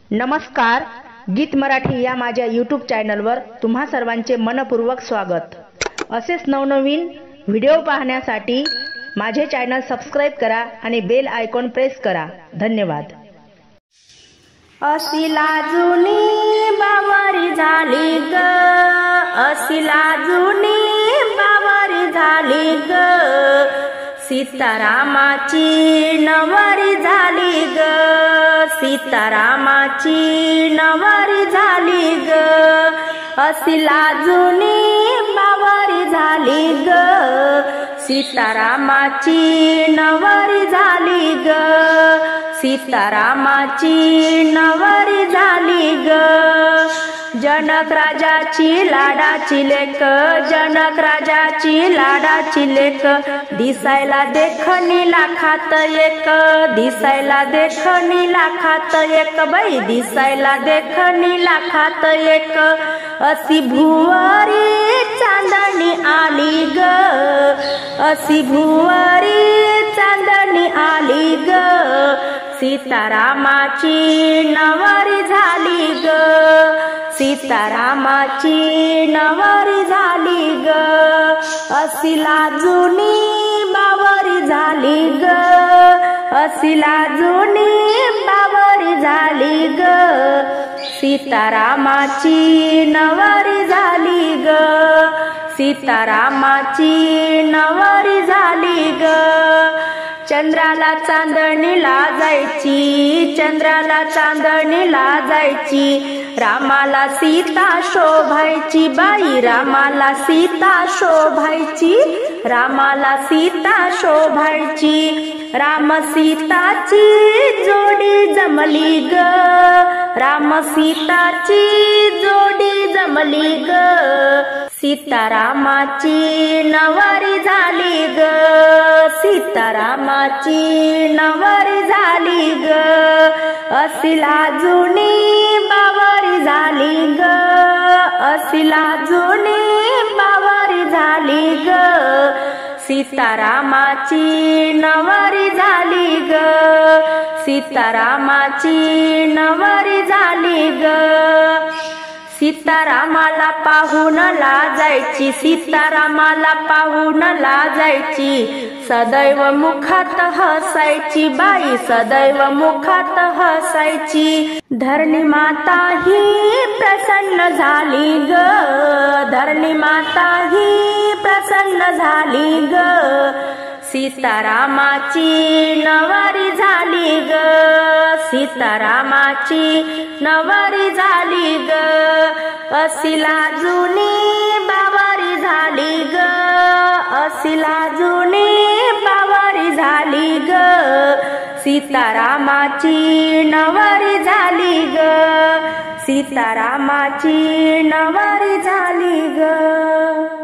नमस्कार, गीत मराठी या माझ्या यूट्यूब चॅनलवर तुम्हा सर्वांचे मनपूर्वक स्वागत। असेच नवनवीन व्हिडिओ पाहण्यासाठी माझे चॅनल सबस्क्राइब करा आणि बेल आयकॉन प्रेस करा। धन्यवाद। अशी लाजुनी बावरी झाली ग, अशी लाजुनी बावरी झाली ग, सीतारामाची नवरी झाली ग, सीतारामाची नवरी झाली ग, अशी लाजुनी बावरी झाली ग, सीतारामाची नवरी झाली ग, सीतारामाची नवरी झाली ग। जनक राजाची लाडाची लेक, जनक राजाची लाडाची लेक, दिसायला देखणी लाखात एक, दिसायला देखणी लाखात एक, बाई दिसायला देखणी लाखात एक, अशी भुवरी चांदणी आली ग, अशी भुवरी चांदणी आली ग, सीतारामाची नवरी झाली ग, सीतारामाची नवरी झाली ग, अशी लाजुनी बावरी झाली ग, अशी लाजुनी बावरी झाली ग, सीतारामाची नवरी झाली ग, सीतारामाची नवरी झाली ग। चंद्राला चांदणी लाजायची, चंद्राला चांदणी लाजायची, रामाला सीता शोभायची, बाई रामाला सीता शोभायची, रामाला सीता शोभायची, राम सीताची जोडी जमली ग, राम सीताची जोडी जमली ग, सीतारामाची नवरी झाली ग, सीतारामाची नवरी झाली ग, अशी लाजुनी बावरी झाली ग, अशी लाजुनी बावरी झाली ग, सीतारामाची नवरी झाली ग, सीतारामाची नवरी झाली ग। सीतारामाला पाहून लाजायची, सीतारामाला पाहून लाजायची, सदैव मुखात हसायची, बाई सदैव मुखात हसायची, धरणी माता ही प्रसन्न झाली ग, धरणी माता ही प्रसन्न झाली ग, सीतारामाची नवरी झाली ग, सीतारामाची नवरी झाली ग, अशी लाजुनी बावरी झाली ग, अशी लाजुनी बावरी झाली ग, सीतारामाची नवरी झाली ग, सीतारामाची नवरी झाली ग।